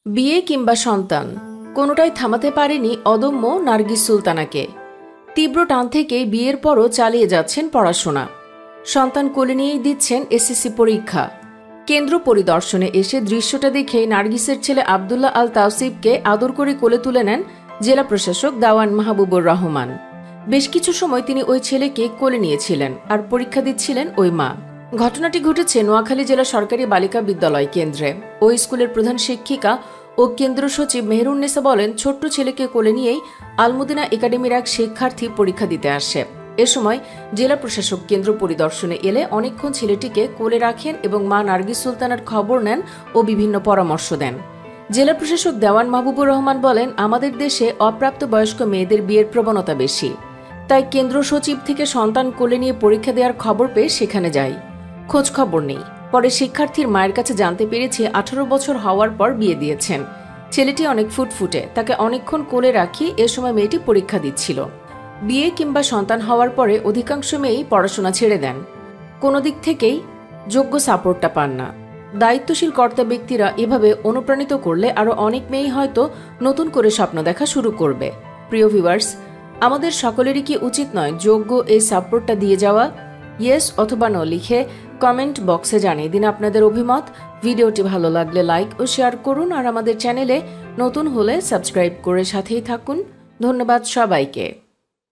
বিয়ে কিংবা সন্তান কোনোটাই থামাতে পারেনি অদম্য নার্গিস সুলতানাকে। তীব্র টান থেকেই বিয়ের পরও চালিয়ে যাচ্ছেন পড়াশোনা। সন্তান কোলে নিয়েই দিচ্ছেন এসএসসি পরীক্ষা। কেন্দ্র পরিদর্শনে এসে দৃশ্যটা দেখে নার্গিসের ছেলে আবদুল্লাহ আল তাওসিফকে আদর করে কোলে তুলে নেন জেলা প্রশাসক দাওয়ান মাহবুবুর রহমান। বেশ কিছু সময় তিনি ওই ছেলেকে কোলে নিয়েছিলেন আর পরীক্ষা দিচ্ছিলেন ওই মা। ঘটনাটি ঘটেছে নোয়াখালী জেলা সরকারি বালিকা বিদ্যালয় কেন্দ্রে। ওই স্কুলের প্রধান শিক্ষিকা ও কেন্দ্র সচিব মেহেরুন্নেসা বলেন, ছোট্ট ছেলেকে কোলে নিয়েই আলমুদিনা একাডেমির এক শিক্ষার্থী পরীক্ষা দিতে আসে। এ সময় জেলা প্রশাসক কেন্দ্র পরিদর্শনে এলে অনেকক্ষণ ছেলেটিকে কোলে রাখেন এবং মা নার্গিস সুলতানার খবর নেন ও বিভিন্ন পরামর্শ দেন। জেলা প্রশাসক দেওয়ান মাহবুবুর রহমান বলেন, আমাদের দেশে অপ্রাপ্ত বয়স্ক মেয়েদের বিয়ের প্রবণতা বেশি, তাই কেন্দ্র সচিব থেকে সন্তান কোলে নিয়ে পরীক্ষা দেওয়ার খবর পেয়ে সেখানে যাই। খোঁজ খবর নেই। পরে শিক্ষার্থীর মায়ের কাছে জানতে পেরেছি 18 বছর হওয়ার পর বিয়ে দিয়েছেন। ছেলেটি অনেক ফুটফুটে, তাকে অনেকক্ষণ কোলে রাখি। এ সময় মেয়েটি পরীক্ষা দিচ্ছিল। বিয়ে কিংবা সন্তান হওয়ার পরে অধিকাংশ মেয়েই পড়াশোনা ছেড়ে দেন, কোনো দিক থেকেই যোগ্য সাপোর্টটা পান না। দায়িত্বশীল কর্তা ব্যক্তিরা এভাবে অনুপ্রাণিত করলে আরও অনেক মেয়েই হয়তো নতুন করে স্বপ্ন দেখা শুরু করবে। প্রিয় ভিউয়ার্স, আমাদের সকলেরই কি উচিত নয় যোগ্য এই সাপোর্টটা দিয়ে যাওয়া? ইয়েস অথবা নো লিখে কমেন্ট বক্সে জানিয়ে দিন আপনাদের অভিমত। ভিডিওটি ভালো লাগলে লাইক ও শেয়ার করুন, আর আমাদের চ্যানেলে নতুন হলে সাবস্ক্রাইব করে সাথেই থাকুন। ধন্যবাদ সবাইকে।